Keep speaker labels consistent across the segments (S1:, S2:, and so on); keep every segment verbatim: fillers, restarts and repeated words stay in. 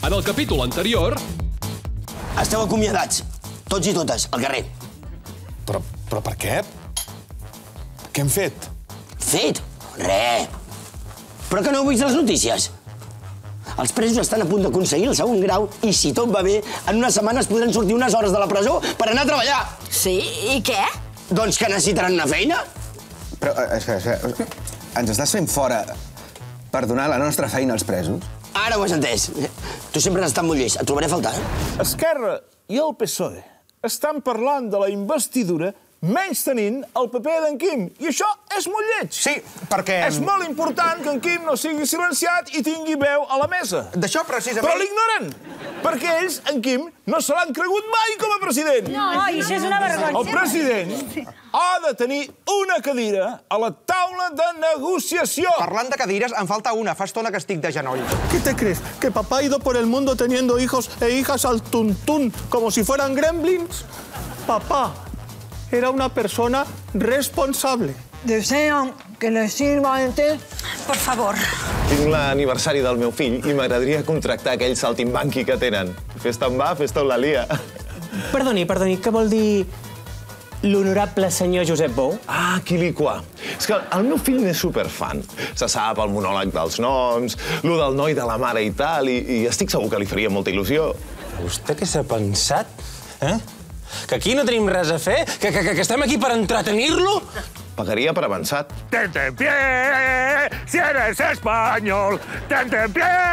S1: En el capítol anterior...
S2: Esteu acomiadats, tots i totes, al carrer.
S3: Però, però per què? Què hem fet?
S2: Fet? Re. Però que no heu vist les notícies? Els presos estan a punt d'aconseguir el segon grau i, si tot va bé, en unes setmanes podran sortir unes hores de la presó per anar a treballar.
S4: Sí? I què?
S2: Doncs que necessitaran una feina.
S5: Però, espera, espera. Ens estàs fent fora per donar la nostra feina als presos?
S2: Ara ho has entès. Tu sempre has estat molt llest. Et trobaré a faltar, eh?
S6: Esquerra i el P S O E estan parlant de la investidura menys tenint el paper d'en Quim. I això és molt lleig.
S7: Sí, perquè...
S6: És molt important que en Quim no sigui silenciat i tingui veu a la mesa.
S7: D'això precisament...
S6: Però l'ignoren, perquè ells, en Quim, no se l'han cregut mai com a president.
S4: No, això és una vergonya.
S6: El president ha de tenir una cadira a la taula de negociació.
S7: Parlant de cadires, em falta una. Fa estona que estic de genoll.
S8: ¿Qué te crees? ¿Que papá ha ido por el mundo teniendo hijos e hijas al tuntún como si fueran gremlins? Papá era una persona responsable.
S4: Deseo que le sirva el té. Por favor.
S9: Tinc l'aniversari del meu fill i m'agradaria contractar aquell saltimbanqui que tenen. Fes-te en va, fes-te la lia.
S10: Perdoni, perdoni, què vol dir l'honorable senyor Josep Bou?
S9: Ah, quiliquà. És que el meu fill n'és superfan. Se sap el monòleg dels noms, lo del noi de la mare i tal, i, i estic segur que li faria molta il·lusió.
S10: Vostè què s'ha pensat? Eh? Que aquí no tenim res a fer? Que, que, que estem aquí per entretenir-lo?
S9: Pagaria per avançat.
S6: Tente en pie, si eres espanyol. Tente en pie.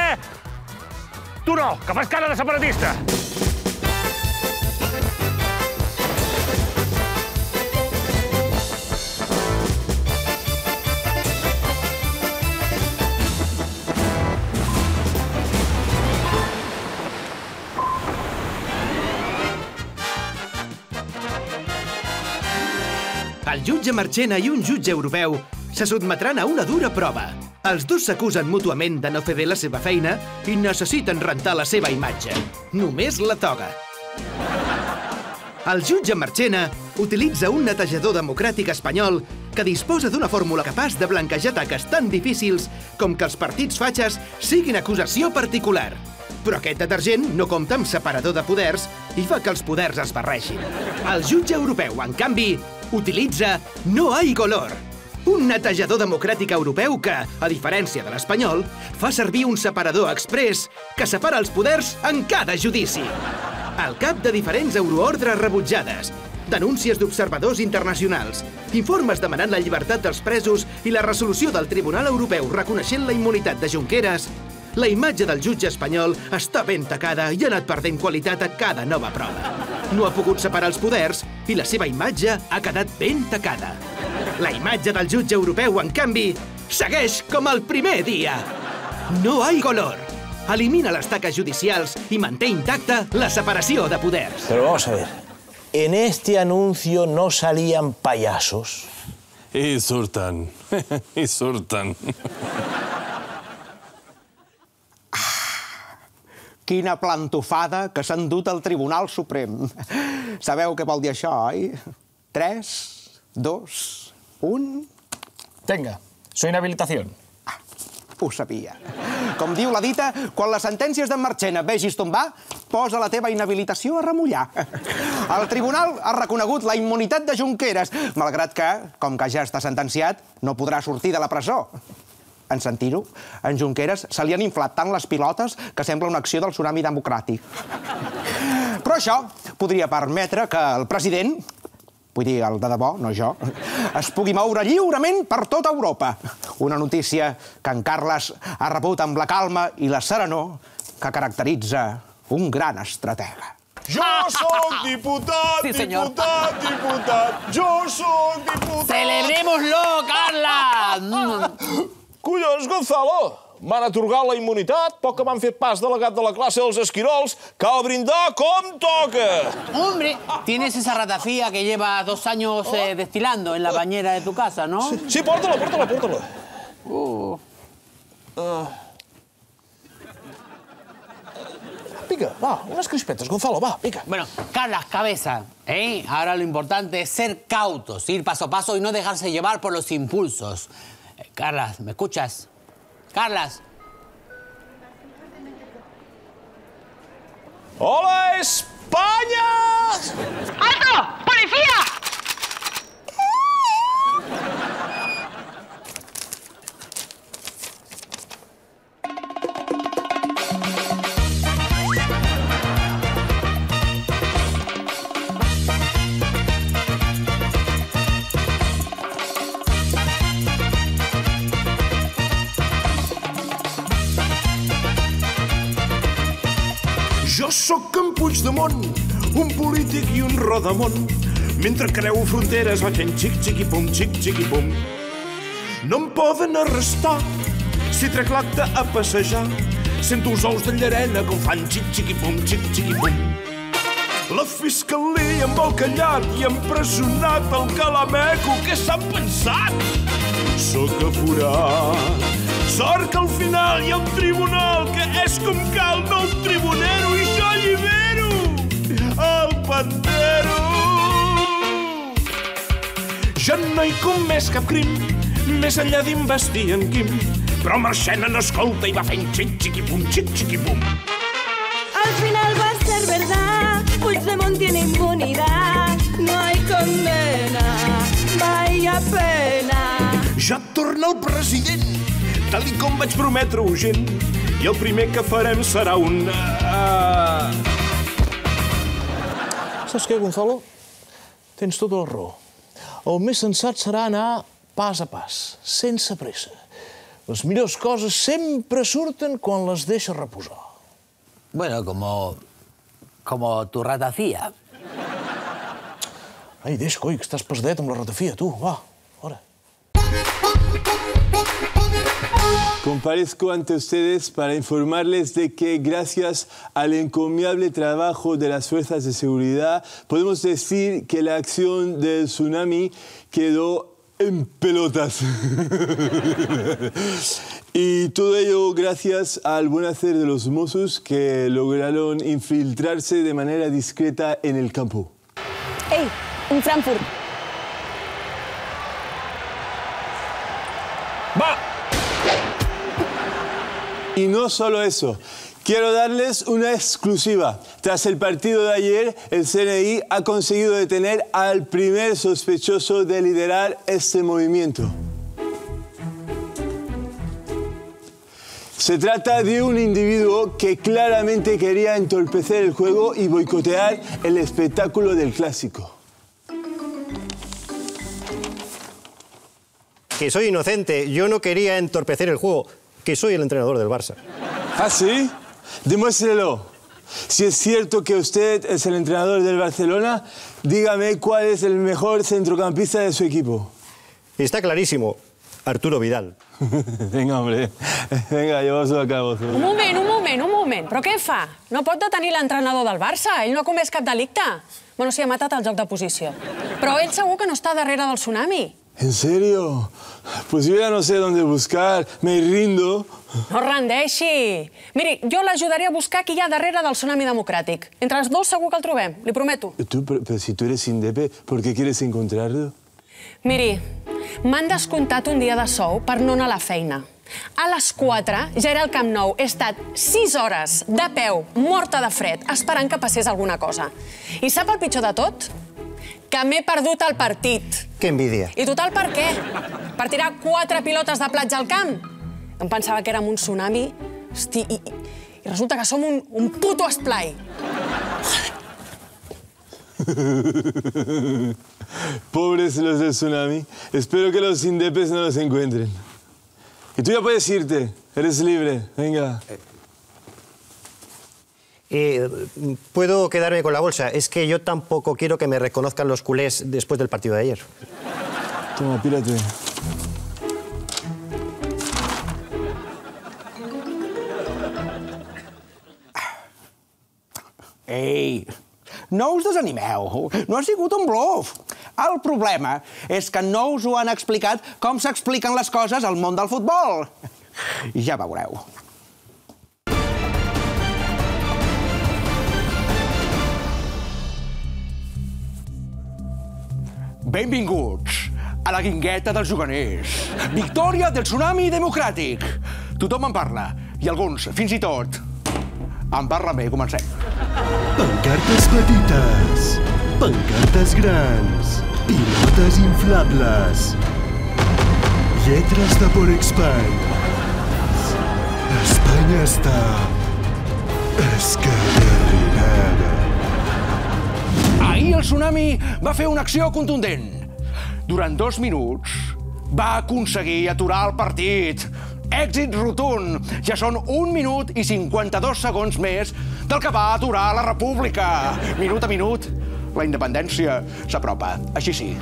S6: Tu no, que fas cara de separatista.
S11: El jutge Marchena i un jutge europeu se sotmetran a una dura prova. Els dos s'acusen mútuament de no fer bé la seva feina i necessiten rentar la seva imatge. Només la toga. El jutge Marchena utilitza un netejador democràtic espanyol que disposa d'una fórmula capaç de blanquejar taques tan difícils com que els partits fatxes siguin acusació particular. Però aquest detergent no compta amb separador de poders i fa que els poders es barregin. El jutge europeu, en canvi, utilitza No hay color, un netejador democràtic europeu que, a diferència de l'espanyol, fa servir un separador exprés que separa els poders en cada judici. Al cap de diferents euroordres rebutjades, denúncies d'observadors internacionals, informes demanant la llibertat dels presos i la resolució del Tribunal Europeu reconeixent la immunitat de Junqueras, la imatge del jutge espanyol està ben tacada i ha anat perdent qualitat a cada nova prova. No ha pogut separar els poders i la seva imatge ha quedat ben tacada. La imatge del jutge europeu, en canvi, segueix com el primer dia. No hay color. Elimina les taques judicials i manté intacta la separació de poders.
S12: Pero vamos a ver, en este anuncio no salían payasos.
S3: I surten, i surten.
S7: Quina plantofada que s'han dut al Tribunal Suprem. Sabeu què vol dir això, oi? Tres, dos, un...
S8: Tenga, su inhabilitación.
S7: Ah, ho sabia. Com diu la dita, quan les sentències d'en Marchena vegis tombar, posa la teva inhabilitació a remullar. El tribunal ha reconegut la immunitat de Junqueras, malgrat que, com que ja està sentenciat, no podrà sortir de la presó. En sentir-ho, en Junqueras se li han inflat tant les pilotes que sembla una acció del tsunami democràtic. Però això podria permetre que el president, vull dir el de debò, no jo, es pugui moure lliurement per tota Europa. Una notícia que en Carles ha rebut amb la calma i la serenor que caracteritza un gran estratega.
S6: Jo soc diputat,
S4: Sí, senyor.
S6: diputat, diputat. Jo soc diputat.
S4: ¡Celebrémoslo, Carla!
S6: Collons, Gonzalo! M'han atorgat la immunitat, poc que m'han fet pas delegat de la classe dels esquirols. Cal brindar com toca!
S13: Hombre, tienes esa ratafía que lleva dos años eh, destilando en la bañera de tu casa, ¿no?
S6: Sí, sí, porta-la, porta-la, porta-la.
S13: Uh.
S6: Uh. Pica, va, unas crispetas, Gonzalo, va, pica.
S13: Bueno, Carlas, cabeza, ¿eh? Ahora lo importante es ser cautos, ir paso a paso y no dejarse llevar por los impulsos. Eh, Carlas, ¿me escuchas? Carlas.
S9: Hola, España!
S1: ¡Alto! ¡Policía!
S14: Jo sóc en Puigdemont, un polític i un rodamont. Mentre creu fronteres vaig fent xic-xiqui-pum, xic-xiqui-pum. No em poden arrestar si trec l'acte a passejar. Sento els ous de llarena com fan xic-xiqui-pum, xic-xiqui-pum. La fiscalia em vol callat i empresonat el calameco. Què s'han pensat? Sóc aforat. Sort que al final hi ha un tribunal que és com calma el tribunero i jo allibero el pantero. Jo no he comès cap crim, més enllà d'investir en Quim, però Marchena no escolta i va fent xic-xiqui-pum, xic-xiqui-pum.
S15: Al final va a ser verdad, Puigdemont tiene impunidad, no hay condena, vaya pena.
S14: Ja torna el president, tal i com vaig prometre urgent, i el primer que farem serà un... Uh...
S12: Saps què, Gonzalo? Tens tota la raó. El més sensat serà anar pas a pas, sense pressa. Les millors coses sempre surten quan les deixes reposar.
S13: Bueno, como... como tu ratafia.
S12: Ai, deix, coi, que estàs pesdet amb la ratafia, tu. Va, fora.
S16: Comparezco ante ustedes para informarles de que gracias al encomiable trabajo de las fuerzas de seguridad podemos decir que la acción del tsunami quedó en pelotas. Y todo ello gracias al buen hacer de los Mossos que lograron infiltrarse de manera discreta en el campo.
S17: Ei, un Frankfurt.
S16: ¡Va! Y no solo eso, quiero darles una exclusiva. Tras el partido de ayer, el C N I ha conseguido detener al primer sospechoso de liderar este movimiento. Se trata de un individuo que claramente quería entorpecer el juego y boicotear el espectáculo del clásico.
S18: Que soy inocente, yo no quería entorpecer el juego. Que soy el entrenador del Barça.
S16: ¿Ah, sí? Demuéstrelo. Si es cierto que usted es el entrenador del Barcelona, dígame cuál es el mejor centrocampista de su equipo.
S18: Está clarísimo. Arturo Vidal.
S16: Vinga, hombre. Vinga, lleveu-s'ho a cabo.
S17: Un moment, un moment, un moment. Però què fa? No pot detenir l'entrenador del Barça. Ell no ha comès cap delicte. Bueno, sí, ha matat el joc de posició. Però ell segur que no està darrere del tsunami.
S16: ¿En serio? Pues yo ya no sé dónde buscar. Me rindo.
S17: No rendeixi. Miri, jo l'ajudaré a buscar qui hi ha darrere del tsunami democràtic. Entre els dos segur que el trobem, li prometo.
S16: Tú, pero, pero si tú eres indepe, ¿por qué quieres encontrarlo?
S17: Miri, m'han descomptat un dia de sou per no anar a la feina. A les quatre ja era al Camp Nou. He estat sis hores de peu, morta de fred, esperant que passés alguna cosa. I sap el pitjor de tot? Que m'he perdut el partit.
S18: Que envidia.
S17: I total, per què? Per tirar quatre pilotes de platja al camp? Em pensava que érem un tsunami. Hosti, i, i resulta que som un, un puto esplai.
S16: Pobres los del tsunami. Espero que los indepes no los encuentren. Y tú ya puedes irte. Eres libre. Venga.
S18: Eh, ¿Puedo quedarme con la bolsa? Es que yo tampoco quiero que me reconozcan los culés después del partido de ayer.
S16: Toma, pírate.
S7: Ei, no us desanimeu. No ha sigut un bluff. El problema és que no us ho han explicat com s'expliquen les coses al món del futbol. Ja veureu. Benvinguts a la guingueta dels juganers. Victòria del tsunami democràtic. Tothom en parla, i alguns, fins i tot, Em parla bé, comencem.
S19: Pancartes petites, pancartes grans, pilotes inflables, lletres de por Espanya. Espanya està escagarrinada.
S7: Ahir el tsunami va fer una acció contundent. Durant dos minuts va aconseguir aturar el partit. Èxit rotund. Ja són un minut i cinquanta-dos segons més del que va aturar la República. Minut a minut, la independència s'apropa. Així sí.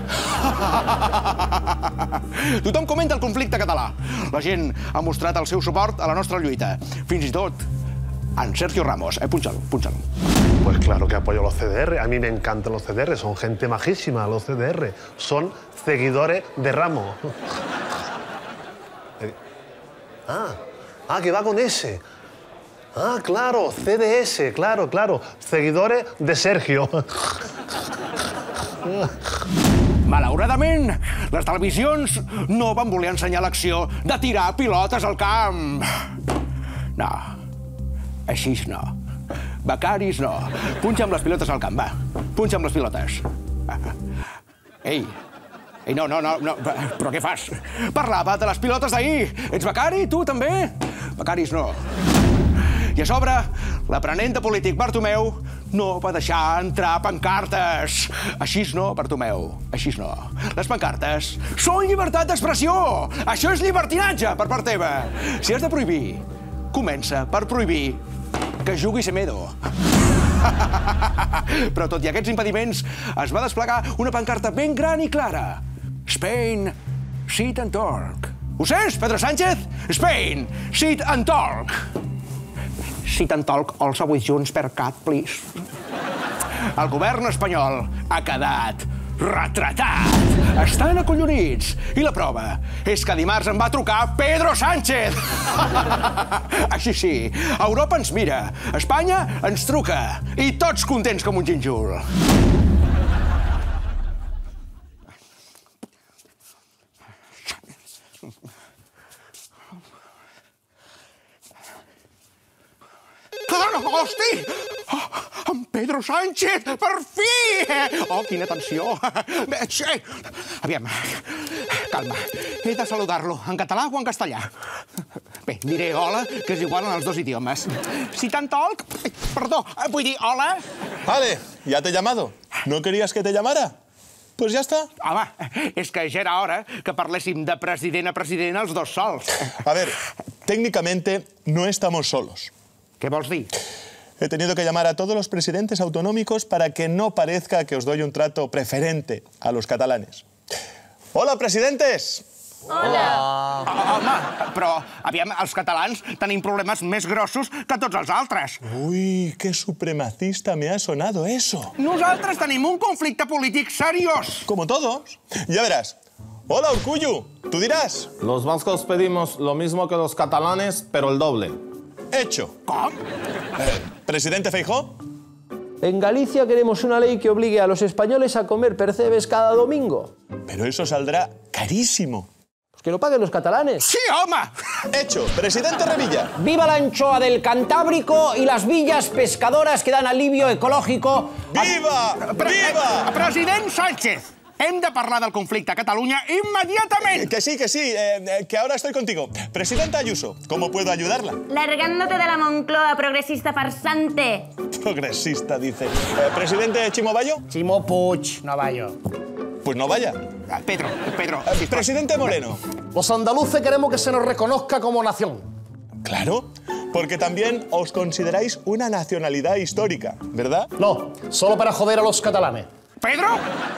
S7: Tothom comenta el conflicte català. La gent ha mostrat el seu suport a la nostra lluita. Fins i tot en Sergio Ramos. Eh, punxa'l, punxa'l.
S20: Pues claro que apoyo a los C D R. A mí me encantan los C D R. Son gente majísima, los C D R. Son seguidores de Ramos. Ah, ah, que va con ese. Ah, claro, C D S, claro, claro. Seguidores de Sergio.
S7: Malauradament, les televisions no van voler ensenyar l'acció de tirar pilotes al camp. No, així no. Becaris no. Punxa'm les pilotes al camp, va. Punxa'm les pilotes. Ei, ei, no, no, no, no, però què fas? Parlava de les pilotes d'ahir. Ets becari, tu també? Becaris no. I a sobre, l'aprenent de polític Bartomeu no va deixar entrar pancartes. Així no, Bartomeu, així no. Les pancartes són llibertat d'expressió. Això és llibertinatge per part teva. Si has de prohibir, comença per prohibir que jugui Semedo. Però tot i aquests impediments, es va desplegar una pancarta ben gran i clara. Spain, sit and talk. Ho sents, Pedro Sánchez? Spain, sit and talk. Sit and talk also with Junts per Cat, please. El govern espanyol ha quedat retratat. Estan acollonits. I la prova és que dimarts em va trucar Pedro Sánchez. Així sí, Europa ens mira, Espanya ens truca i tots contents com un gínjol. Hosti! Oh, en Pedro Sánchez, per fi! Oh, quina tensió! Aviam, calma. He de saludar-lo en català o en castellà? Bé, diré hola, que és igual en els dos idiomes. Si tant tolc... Perdó, vull dir hola?
S8: Vale, ya te he llamado. ¿No querías que te llamara? Pues ya está.
S7: Home, és que ja era hora que parléssim de president a president els dos sols.
S8: A ver, técnicamente no estamos solos.
S7: ¿Qué vols dir?
S8: He tenido que llamar a todos los presidentes autonómicos para que no parezca que os doy un trato preferente a los catalanes. ¡Hola, presidentes!
S7: Hola! Home, però, aviam, els catalans tenim problemes més grossos que tots els altres.
S8: Uy, qué supremacista me ha sonado eso.
S7: Nosaltres tenim un conflicte polític seriós.
S8: Como todos. Ya verás. Hola, Urkullu. Tú dirás.
S10: Los vascos pedimos lo mismo que los catalanes, pero el doble.
S8: Hecho.
S7: ¿Cómo?
S8: Eh, ¿Presidente Feijóo?
S21: En Galicia queremos una ley que obligue a los españoles a comer percebes cada domingo.
S8: Pero eso saldrá carísimo.
S21: Pues que lo paguen los catalanes.
S7: ¡Sí, home!
S8: Hecho. Presidente Revilla.
S21: ¡Viva la anchoa del Cantábrico y las villas pescadoras que dan alivio ecológico!
S8: ¡Viva! ¡Viva!
S7: President Sánchez! Hem de parlar del conflicte a Catalunya immediatament!
S8: Que sí, que sí, eh, que ahora estoy contigo. Presidenta Ayuso, ¿cómo puedo ayudarla?
S22: Largándote de la Moncloa, progresista farsante.
S8: Progresista, dice. Eh, ¿Presidente Chimo Bayo?
S21: Chimo Puig, no Bayo.
S8: Pues no vaya.
S7: Pedro, Pedro.
S8: Eh, Presidente Moreno.
S21: Los andaluces queremos que se nos reconozca como nación.
S8: Claro, porque también os consideráis una nacionalidad histórica, ¿verdad?
S21: No, solo para joder a los catalanes.
S7: Pedro,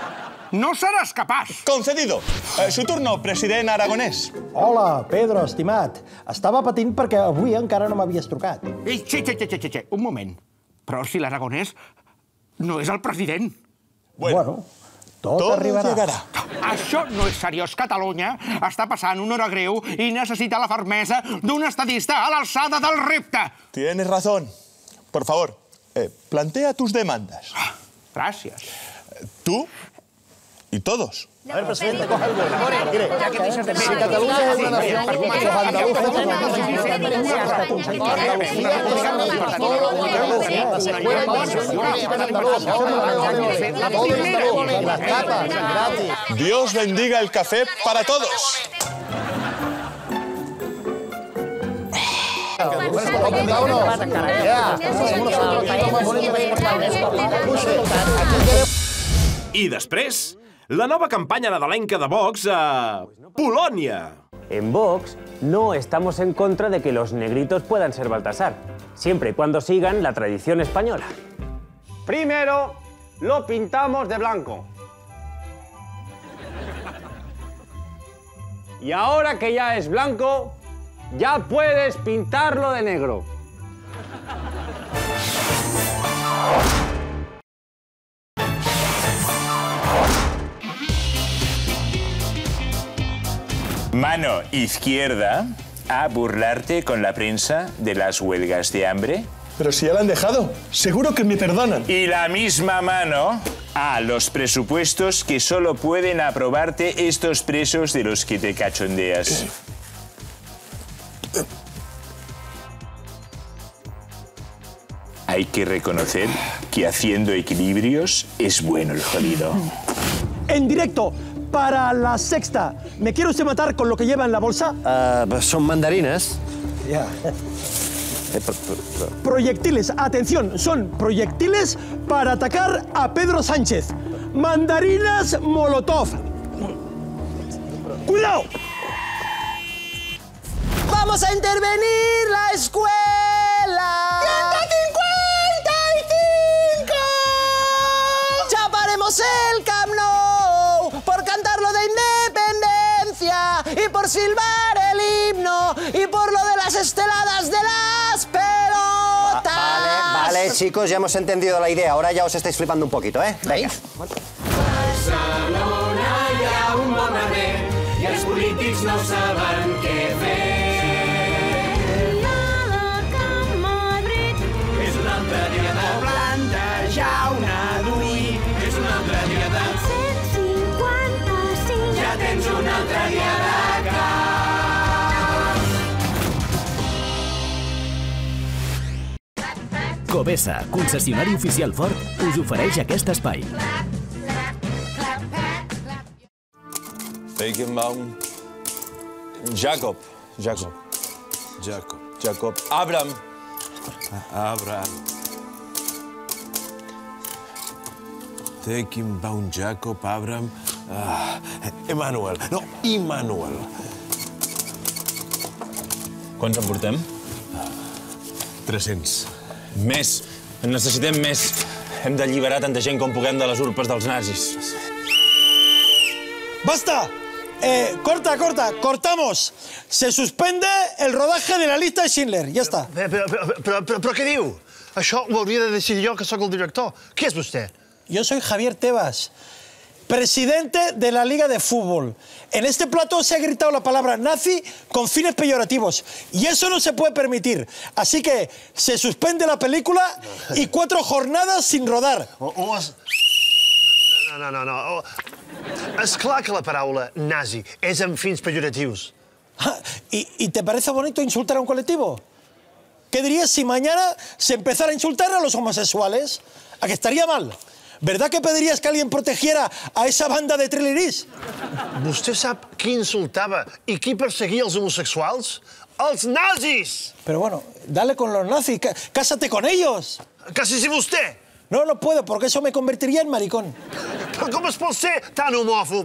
S7: no seràs capaç.
S8: Concedido. Eh, su turno, president aragonès.
S21: Hola, Pedro, estimat. Estava patint perquè avui encara no m'havies trucat.
S7: Ei, xe, xe, xe, xe, xe, un moment. Però si l'aragonès no és el president.
S21: Bueno, bueno tot, tot arribarà.
S8: Llegarà.
S7: Això no és seriós. Catalunya està passant una hora greu i necessita la fermesa d'un estadista a l'alçada del repte.
S8: Tienes razón. Por favor, eh, plantea tus demandas.
S7: Gràcies.
S8: Tú
S3: ¿Y todos?
S12: A ver, presidente, coja el vuelo. Mire, ya que dices de si Cataluña es una nación, los andaluces son una nación.
S3: Dios bendiga el café para todos.
S14: I després, la nova campanya nadalenca de Vox a Polònia.
S2: En Vox no estamos en contra de que los negritos puedan ser Baltasar, siempre y cuando sigan la tradición española. Primero, lo pintamos de blanco. Y ahora que ya es blanco, ya puedes pintarlo de negro.
S5: Mano izquierda a burlarte con la prensa de las huelgas de hambre.
S8: Pero si ya la han dejado, seguro que me perdonan.
S5: Y la misma mano a los presupuestos que solo pueden aprobarte estos presos de los que te cachondeas. Hay que reconocer que haciendo equilibrios es bueno el jodido.
S23: En directo, para La Sexta. ¿Me quiere usted matar con lo que lleva en la bolsa?
S18: Uh, son mandarinas.
S23: Ya. Proyectiles, atención, son proyectiles para atacar a Pedro Sánchez. Mandarinas Molotov. ¡Cuidado!
S24: ¡Vamos a intervenir la escuela! ¡ciento cincuenta y cinco! ¡Chaparemos el Camp Nou por cantar lo de independencia y por silbar el himno y por lo de las esteladas de las pelotas!
S18: Vale, vale, chicos, ya hemos entendido la idea. Ahora ya os estáis flipando un poquito, ¿eh? Venga.
S15: Barcelona hi ha un bon arrer i els polítics no saben què fer. És un altre dia de plantejar una d'ull. És un altre dia de cent cinquanta-cinc. Ja tens un altre dia de cap.
S25: Covesa, concessionari oficial Ford, us ofereix aquest espai.
S16: Beckenbaum. Jacob. Jacob. Jacob. Jacob. Abraham. Abraham. Beckenbaum, Jacob, Abraham. Ah, Emmanuel. No, Immanuel.
S10: Quants en portem?
S16: tres-cents.
S10: Més. En necessitem més. Hem d'alliberar tanta gent com puguem de les urpes dels nazis.
S23: ¡Basta! Eh, corta, corta, cortamos. Se suspende el rodaje de la lista de Schindler. Ya está.
S20: Però, però, però, però, però què diu? Això ho hauria de decidir jo, que sóc el director. Qui és vostè?
S23: Yo soy Javier Tebas, presidente de la Liga de Fútbol. En este plato se ha gritado la palabra nazi con fines peyorativos. Y eso no se puede permitir. Así que se suspende la película y cuatro jornadas sin rodar.
S20: O, o es... No, no, no, no. O... És clar que la paraula nazi és amb fins pejoratius.
S23: Ah, ¿y, ¿Y te parece bonito insultar a un colectivo? ¿Qué dirías si mañana se empezara a insultar a los homosexuales? ¿A que estaría mal? ¿Verdad que pedirías que alguien protegiera a esa banda de trillerís?
S20: Vostè sap qui insultava i qui perseguia els homosexuals? Els nazis!
S23: Pero bueno, dale con los nazis, cásate con ellos.
S20: Casi si vostè!
S23: No, no puedo, porque eso me convertiría en maricón.
S20: Però com es pot ser tan homòfob?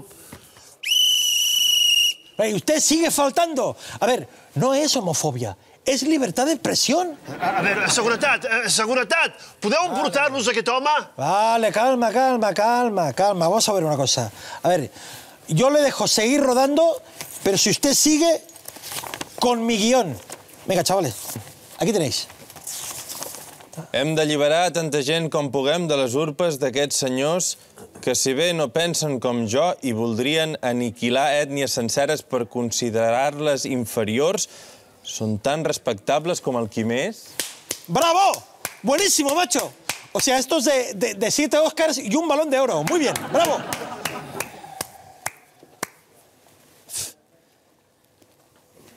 S23: Y usted sigue faltando. A ver, no es homofobia, es libertad de expresión.
S20: A, a veure, seguretat, eh, seguretat! Podeu emportar-nos aquest home?
S23: Vale, calma, calma, calma, calma. Vamos a ver una cosa. A ver, yo le dejo seguir rodando, pero si usted sigue con mi guión. Venga, chavales, aquí tenéis.
S10: Hem d'alliberar tanta gent com puguem de les urpes d'aquests senyors que, si bé no pensen com jo i voldrien aniquilar ètnies senceres per considerar-les inferiors, són tan respectables com el qui més.
S23: ¡Bravo! ¡Buenísimo, macho! O sea, estos de, de, de siete Oscars y un balón de oro. Muy bien, bravo.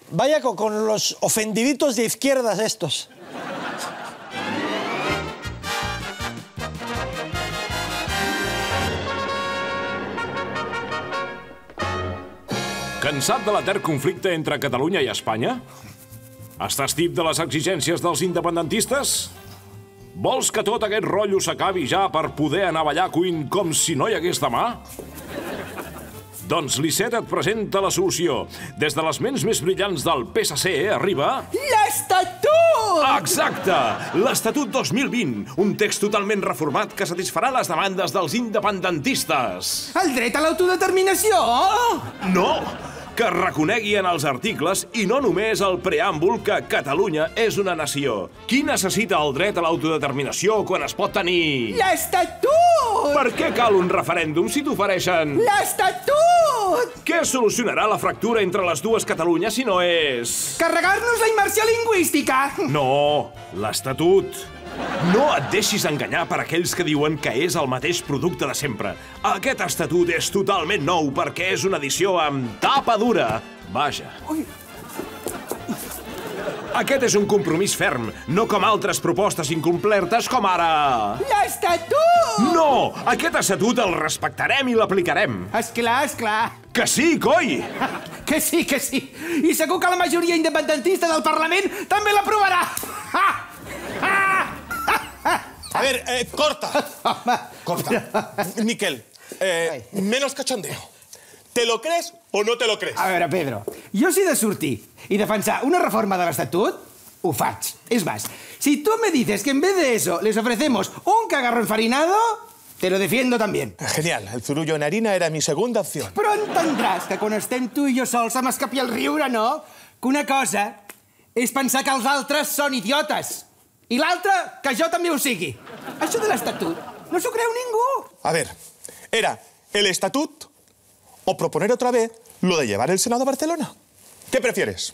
S23: Vaya con, con los ofendiditos de izquierdas estos.
S1: Cansat de l'etern conflicte entre Catalunya i Espanya? Estàs tip de les exigències dels independentistes? Vols que tot aquest rotllo s'acabi ja per poder anar a ballar cuint com si no hi hagués demà? Doncs l'Iceta et presenta la solució. Des de les ments més brillants del P S C arriba...
S23: L'Estatut!
S1: Exacte! L'Estatut dos mil vint, un text totalment reformat que satisfarà les demandes dels independentistes.
S23: El dret a l'autodeterminació?
S1: No! Que reconegui en els articles, i no només el preàmbul, que Catalunya és una nació. Qui necessita el dret a l'autodeterminació quan es pot tenir...
S23: L'Estatut!
S1: Per què cal un referèndum si t'ofereixen...
S23: L'Estatut!
S1: Què solucionarà la fractura entre les dues Catalunyes si no és...
S23: Carregar-nos la immersió lingüística!
S1: No, l'Estatut. No et deixis enganyar per aquells que diuen que és el mateix producte de sempre. Aquest estatut és totalment nou perquè és una edició amb tapa dura. Vaja.
S23: Ui.
S1: Aquest és un compromís ferm, no com altres propostes incomplertes com ara...
S23: L'Estatut!
S1: No! Aquest estatut el respectarem i l'aplicarem.
S23: Esclar, esclar.
S1: Que sí, coi!
S23: Que sí, que sí. I segur que la majoria independentista del Parlament també l'aprovarà. Ha! Ha!
S8: A ver, eh, corta. Corta. Miquel, eh, menos cachondeo. ¿Te lo crees o no te lo crees?
S23: A veure, Pedro, jo si he de sortir i defensar una reforma de l'Estatut, ho faig. És más, si tú me dices que en vez de eso les ofrecemos un cagarro enfarinado, te lo defiendo también.
S8: Genial, el zurullo en harina era mi segunda opción.
S23: Però entendràs que quan estem tu i jo sols se m'escapi el riure, no? Que una cosa és pensar que els altres són idiotes. I l'altra, que jo també ho sigui. Això de l'Estatut no s'ho creu ningú.
S8: A ver, ¿era el Estatut o proponer otra vez lo de llevar el Senado a Barcelona? ¿Qué prefieres?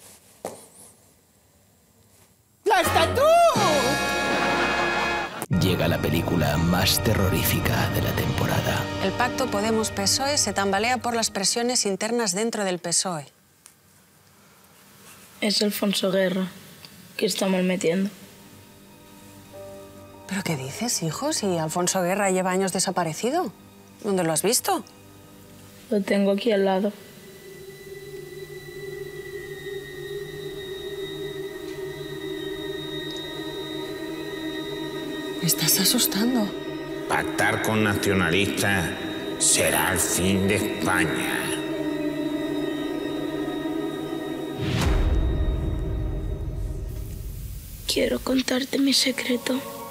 S23: ¡L'Estatut!
S25: Llega la película más terrorífica de la temporada.
S17: El pacto Podemos-P S O E se tambalea por las presiones internas dentro del P S O E.
S4: Es Alfonso Guerra, que está mal metiendo.
S17: ¿Pero qué dices, hijo? Si Alfonso Guerra lleva años desaparecido. ¿Dónde lo has visto?
S4: Lo tengo aquí al lado.
S17: Me estás asustando.
S6: Pactar con nacionalistas será el fin de España.
S4: Quiero contarte mi secreto.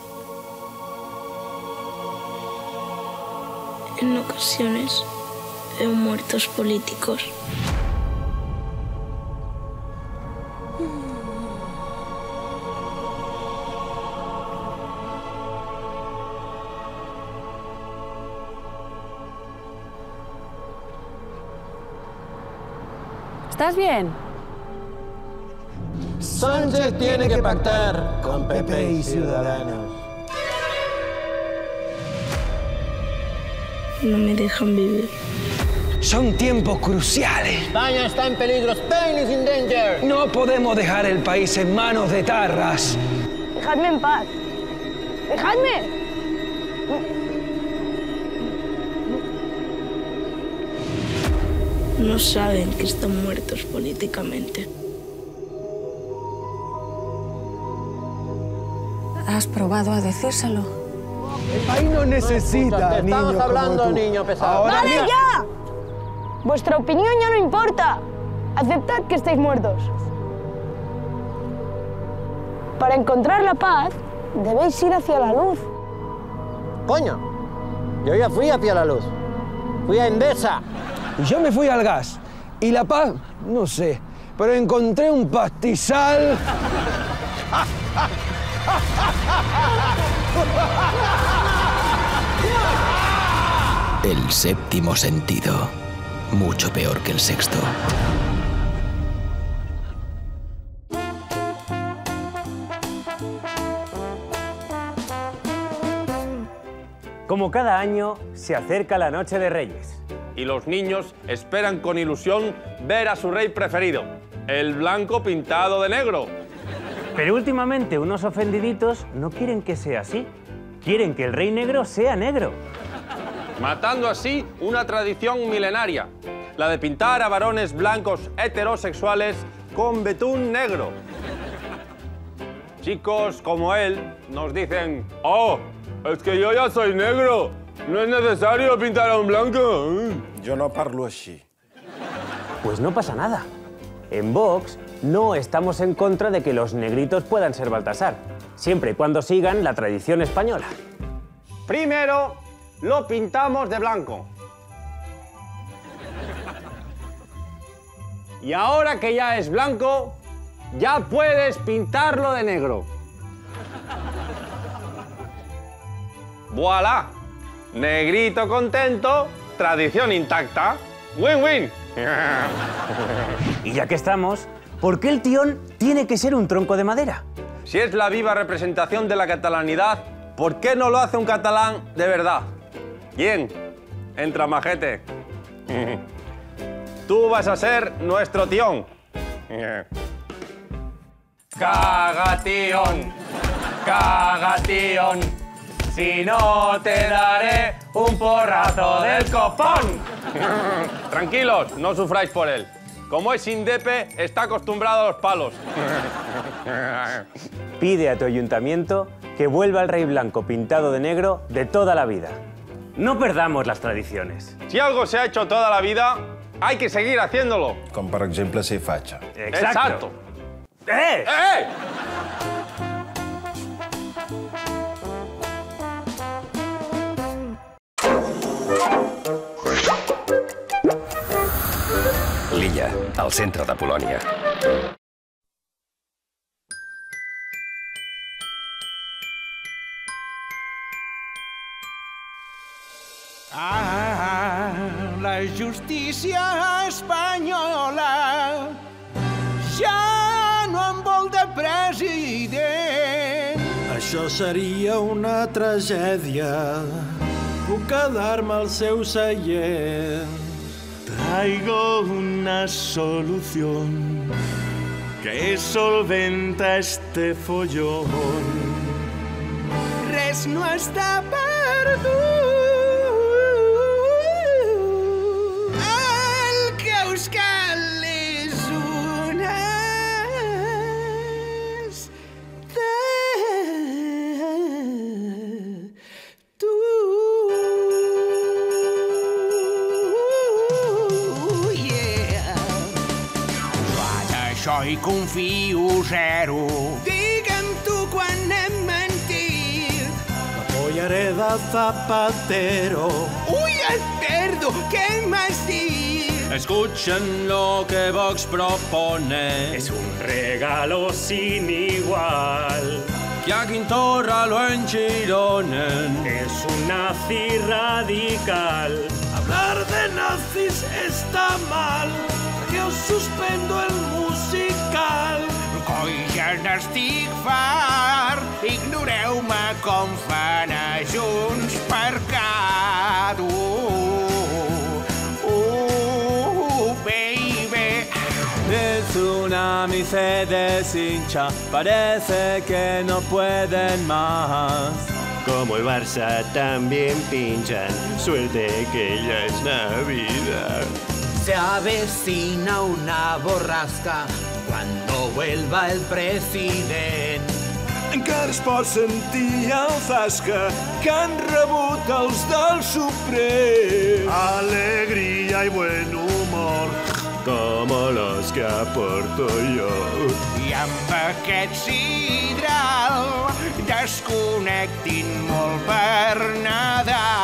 S4: En ocasiones veo muertos políticos.
S17: ¿Estás bien?
S24: Sánchez tiene que pactar con P P y Ciudadanos.
S4: No me dejan vivir.
S9: Son tiempos cruciales.
S24: España está en peligro. Spain is in danger.
S9: No podemos dejar el país en manos de tarras.
S22: Dejadme en paz. ¡Dejadme!
S4: No saben que están muertos políticamente.
S17: ¿Has probado a decírselo?
S24: El país no necesita
S23: Te
S24: niños
S23: estamos hablando,
S24: como tú.
S23: niño pesado.
S24: Ahora,
S22: ¡Vale
S24: mira.
S22: ya! Vuestra opinión ya no importa. Aceptad que estáis muertos. Para encontrar la paz, debéis ir hacia la luz.
S24: Coño, yo ya fui hacia la luz. Fui a Endesa.
S9: Y yo me fui al gas. Y la paz, no sé, pero encontré un pastizal.
S25: El séptimo sentido. Mucho peor que el sexto.
S2: Como cada año, se acerca la Noche de Reyes.
S11: Y los niños esperan con ilusión ver a su rey preferido.
S7: el blanco pintado de negro.
S2: Pero últimamente unos ofendiditos no quieren que sea así. Quieren que el rey negro sea negro.
S7: Matando así una tradición milenaria, la de pintar a varones blancos heterosexuales con betún negro. Chicos como él nos dicen: ¡oh, es que yo ya soy negro! No es necesario pintar a un blanco.
S3: Yo no parlo así.
S2: Pues no pasa nada. En Vox no estamos en contra de que los negritos puedan ser Baltasar, siempre y cuando sigan la tradición española.
S11: Primero, lo pintamos de blanco. Y ahora que ya es blanco, ya puedes pintarlo de negro.
S7: ¡Voilá! Negrito contento, tradición intacta. ¡Win-win!
S2: Y ya que estamos, ¿por qué el tión tiene que ser un tronco de madera?
S7: Si es la viva representación de la catalanidad, ¿por qué no lo hace un catalán de verdad? ¿Quién? Entra, majete. Tú vas a ser nuestro tión. Cagatión, cagatión, si no te daré un porrazo del copón. Tranquilos, no sufráis por él. Como es indepe, está acostumbrado a los palos.
S2: Pide a tu ayuntamiento que vuelva el rey blanco pintado de negro de toda la vida. No perdamos las tradiciones.
S7: Si algo se ha hecho toda la vida, hay que seguir haciéndolo.
S3: Com, per exemple, ser fatxa.
S7: Exacto.
S2: ¡Eh!
S7: ¡Eh!
S13: L'Illa, al centre de Polònia.
S15: Ah, la justícia espanyola ja no em vol de president.
S8: Això seria una tragèdia. Puc quedar-me al seu seient. Traigo una solución que solventa este follón.
S15: Res no està perdut. El que us cal és una Això hi confio zero. Digue'm tu quan hem mentit.
S8: L'apoyaré de Zapatero.
S15: Uy, el perdo, ¿qué más dir?
S1: Escuchen lo que Vox propone.
S2: Es un regalo sin igual.
S1: Que a Quintorra lo enchironen.
S2: Es un nazi radical.
S8: Hablar de nazis está mal. Que os suspendo el musical.
S15: Coi, ja n'estic fart. Ignoreu-me com fan a Junts per Cat. Uh, uh, baby.
S16: El tsunami se deshincha, parece que no pueden más.
S2: Como el Barça también pinchan, suerte que ya es Navidad.
S24: Se avecina una borrasca cuando vuelva el president.
S8: Encara es pot sentir el zasca que han rebut els del Suprem. Alegria y buen humor, como los que aporto yo.
S15: I amb aquest sidral desconnectin molt per Nadal.